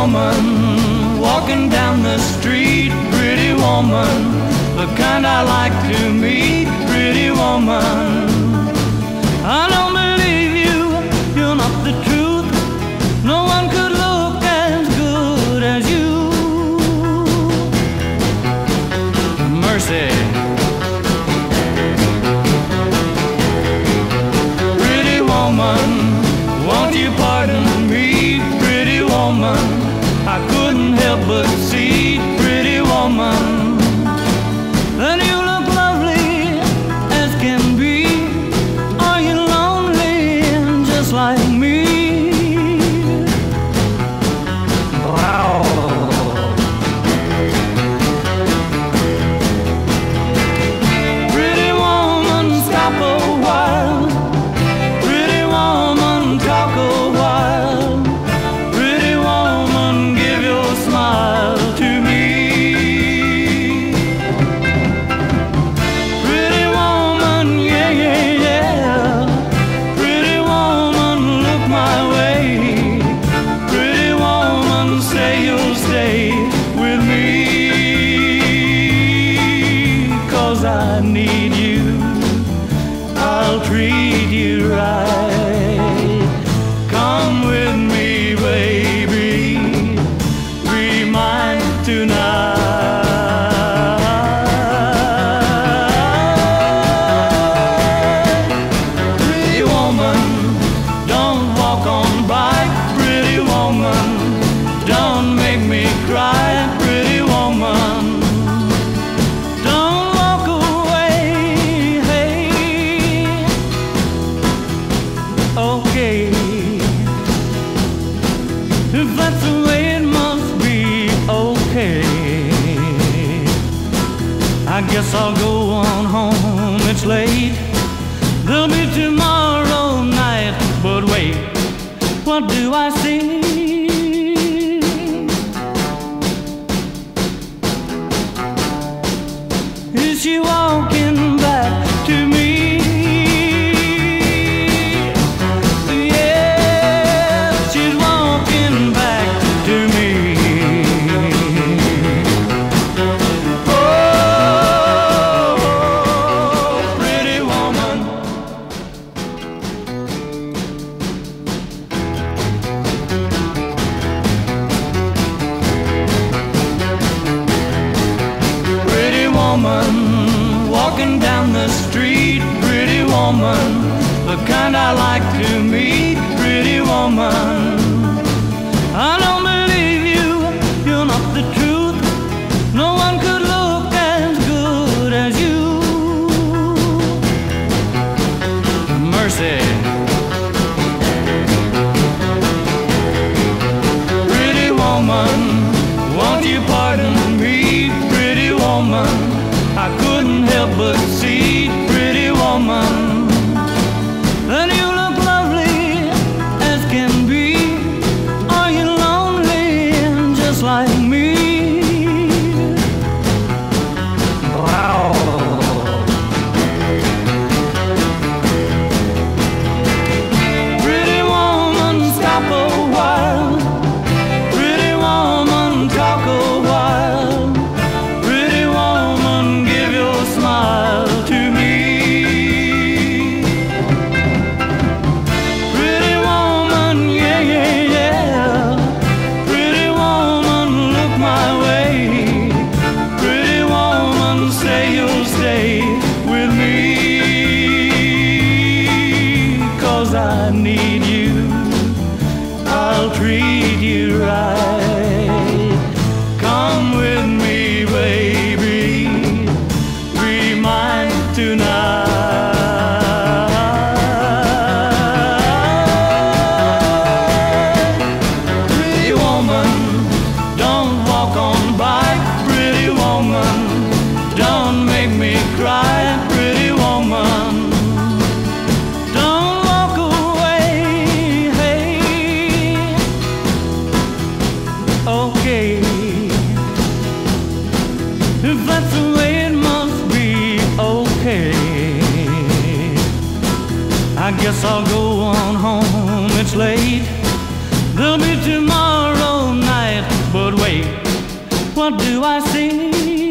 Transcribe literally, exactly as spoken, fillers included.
woman walking down the street, pretty woman, the kind I like to meet, pretty woman. I don't believe you, you're not the truth. No one could look as good as you. Mercy. Pretty woman, won't you pardon me, pretty woman? I couldn't help but see, pretty woman, that you look lovely as can be. Are you lonely just like me? Wow. Pretty woman, stop a while. Pretty woman, talk a while. Pretty woman, give your smile to me. Pretty woman, yeah, yeah, yeah. Pretty woman, look my way. Pretty woman, say you'll stay with me. 'Cause I need you, I'll treat you right. Come with me, baby, be mine tonight. Pretty woman, don't walk on by. Pretty woman, don't make me cry. Pretty woman, don't walk away. Hey, okay, if that's the way it must be, okay. I guess I'll go on home, it's late. There'll be tomorrow night, but wait, what do I see? Is she walking back to me? Yeah, she's walking back to me. Oh, pretty woman. Pretty woman walking down the street, pretty woman, the kind I like to meet, pretty woman. I don't believe you, you're not the truth. No one could look as good as you. Mercy. Pretty woman, won't you pardon me, pretty woman? I couldn't help but see, pretty woman, that you look lovely as can be. Are you lonely just like me? Wow. Pretty woman, stop a while. Pretty woman, talk a while. Pretty woman, give your smile to me. Pretty woman, yeah, yeah, yeah. Pretty woman, look my way. Pretty woman, say you'll stay with me. 'Cause I need you, I'll treat you right. Come with me, baby, be mine tonight. Pretty woman, don't walk on by. Pretty woman, don't make me cry. Pretty woman, don't walk away. Hey, okay, if that's the way it must be, okay. I guess I'll go on home, it's late. There'll be tomorrow night, away. What do I see?